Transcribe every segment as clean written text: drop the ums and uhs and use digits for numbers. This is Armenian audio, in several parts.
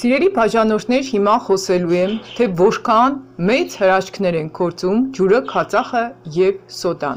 Սիրելի բաժանորդներ, հիմա խոսելու եմ, թե որքան մեծ հրաշքներ են գործում ջուրը, քացախը և սոդան։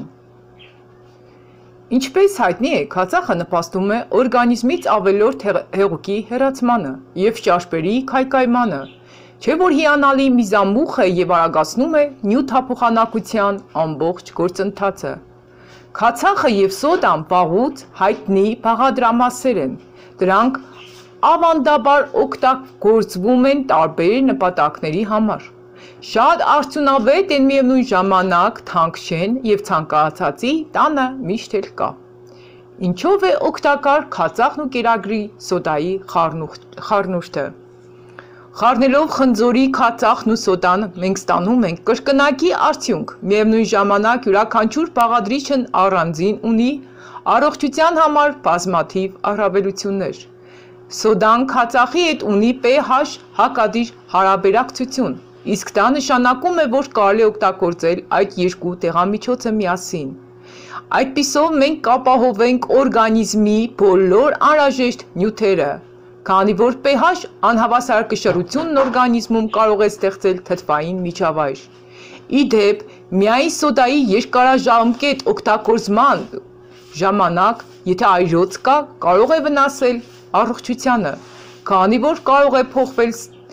Ինչպես հայտնի է, քացախը նպաստում է օրգանիզմից ավելորդ հեղուկի հեռացմանը և ճարպերի քայքայմանը, չէ որ հիանալի միզամուխ է և արագացնում է նյութափոխանակության ամբողջ գործընթացը։ Քացախը և սոդան վաղուց հայտնի բաղադրամասեր են, դրանք ավանդաբար օգտագործվում են տարբեր նպատակների համար։ Շատ արդյունավետ են, միևնույն ժամանակ թանկ չեն և ցանկացածի տանը միշտ էլ կա։ Ինչով է օգտակար քացախն ու կերակրի սոդայի խառնուրդը։ Խառնելով խնձորի, քացախն ու սոդան մենք ստանում ենք կրկնակի արդյունք, միևնույն ժամանակ յուրաքանչյուր բաղադրիչն առանձին ունի առողջության համար բազմաթիվ առավելություններ։ Սոդան քացախի հետ ունի pH հակադիր հարաբերակցություն, իսկ դա նշանակում է, որ կարելի է օգտագործել այդ երկու դեղամիջոցը միասին։ Այդպիսով մենք կապահովենք օրգանիզմի բոլոր անհրաժեշտ նյութերը, քանի որ pH անհավասարակշռությունն օրգանիզմում կարող է ստեղծել թթվային միջավայր։ Ի դեպ, միայն սոդայի երկարաժամկետ օգտագործման ժամանակ, եթե այրոց կա, կարող է վնասել առողջությանը, քանի որ կարող է փոխվել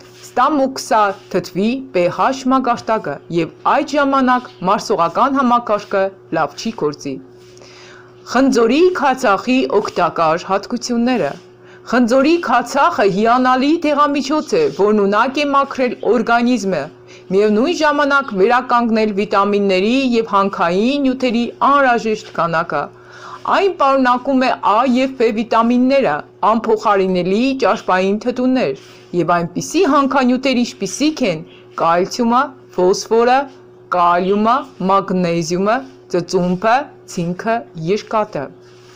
ստամոքսաթթվի pH մակարդակը և այդ ժամանակ մարսողական համակարգը լավ չի գործի։ Խնձորի քացախի օգտակար հատկությունները։ Խնձորի քացախը հիանալի դեղամիջոց է, որն ունակ է մաքրել օրգանիզմը, միևնույն ժամանակ վերականգնել վիտամինների և հանքային նյութերի անհրաժեշտ քանակը։ Այն պարունակում է A և B վիտամինները, անփոխարինելի ճարպային թթուներ և այնպիսի հանքանյութեր, ինչպիսիք են կալցիումը, ֆոսֆորը, կալիումը, մագնեզիումը, ծծումբը, ցինկը, երկաթը։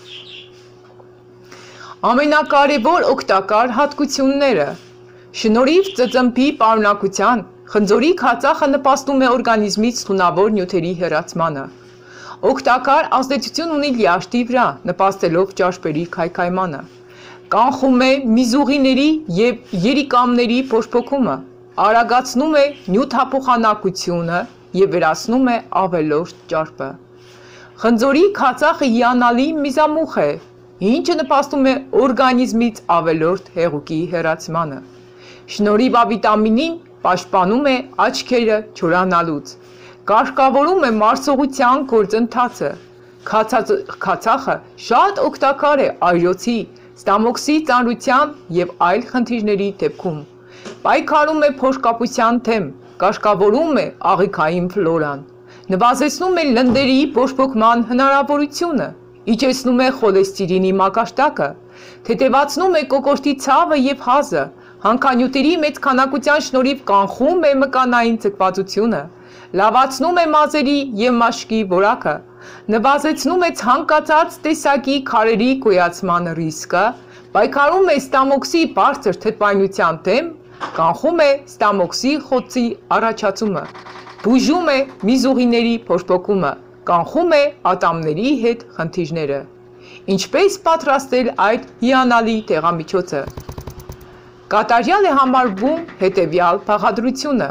Ամենակարևոր օգտակար հատկությունները։ Շնորհիվ ծծմբի պարունակության, խնձորի քացախը նպաստում է օրգանիզմից թունավոր նյութերի հեռացմանը։ Օգտակար ազդեցություն ունի լյարդի վրա, նպաստելով ճարպերի քայքայմանը։ Կանխում է միզուղիների և երիկամների փոշփոքումը, արագացնում է նյութափոխանակությունը և վերացնում է ավելորդ ճարպը։ Խնձորի քացախը հիանալի միզամուխ է, ինչը նպաստում է օրգանիզմից ավելորդ հեղուկի հեռացմանը։ Շնորհիվ վիտամինին պաշտպանում է աչքերը չորանալուց, կարգավորում է մարսողության գործընթացը։ Քացախը շատ օգտակար է այրոցի, ստամոքսի ծանրության և այլ խնդիրների դեպքում։ Պայքարում է փոշկապության դեմ, կարգավորում է աղիքային ֆլորան, նվազեցնում է լնդերի փոշփոքման հնարավորությունը, իջեցնում է խոլեստերինի մակարդակը, թեթևացնում է կոկորդի ցավը և հազը, հանքանյութերի մեծ քանակության շնորհիվ կանխում է մկանային ձգվածությունը, լավացնում է մազերի և մաշկի որակը, նվազեցնում է ցանկացած տեսակի քարերի գոյացման ռիսկը, պայքարում է ստամոքսի բարձր թթվայնության դեմ, կանխում է ստամոքսի խոցի առաջացումը, բուժում է միզուղիների փոշփոքումը, կանխում է ատամների հետ խնդիրները։ Ինչպես պատրաստել այդ հիանալի դեղամիջոցը։ Կատարյալ է համարվում հետևյալ բաղադրությունը։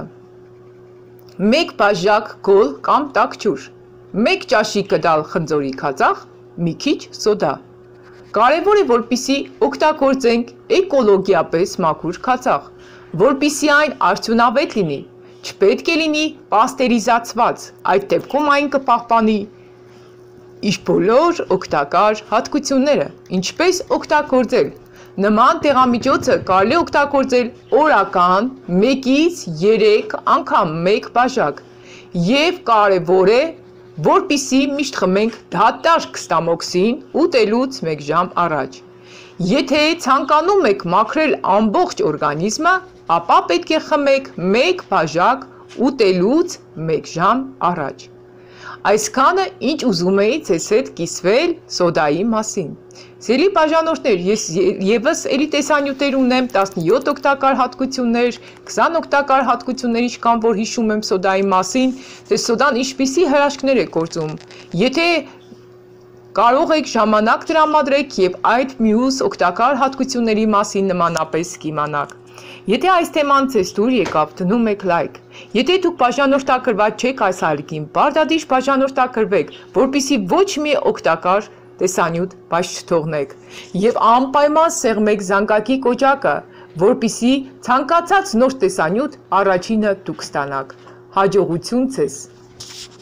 1 բաժակ գոլ կամ տաք ջուր, 1 ճաշի կդալ խնձորի քացախ, մի քիչ սոդա։ Կարևոր է, որպեսզի օգտագործենք էկոլոգիապես մաքուր քացախ, որպեսզի այն արդյունավետ լինի, չպետք է լինի պաստերիզացված, այդ դեպքում այն կպահպանի իր բոլոր օգտակար հատկությունները։ Ինչպես օգտագործել։ Նման դեղամիջոցը կարելի է օգտագործել օրական 1-ից 3 անգամ 1 բաժակ և կարևոր է, որպեսզի միշտ խմենք դատարկ ստամոքսին ուտելուց 1 ժամ առաջ։ Եթե ցանկանում եք մաքրել ամբողջ օրգանիզմը, ապա պետք է խմեք 1 բաժակ ուտելուց 1 ժամ առաջ։ Այսքանը, ինչ ուզում էի ձեզ հետ կիսվել սոդայի մասին։ Սիրելի բաժանորդներ, ես ևս էլի տեսանյութեր ունեմ 17 օգտակար հատկություններ, 20 օգտակար հատկություններից կան, որ հիշում եմ սոդայի մասին, թե սոդան ինչպիսի հրաշքներ է գործում։ Եթե կարող եք ժամանակ տրամադրեք և այդ մյուս օգտակար հատկությունների մասին նմանապես կիմանաք։ Եթե այս թեման ձեզ դուր եկավ, դնում եք լայք։ Եթե դուք բաժանորդակրված չեք այս ալիքին, պարտադիր բաժանորդակրվեք, որպեսզի ոչ մի օգտակար տեսանյութ բաց չթողնեք։ Եվ անպայման սեղմեք զանգակի կոճակը, որպեսզի ցանկացած նոր տեսանյութ առաջինը դուք ստանաք։ Հաջողություն ձեզ։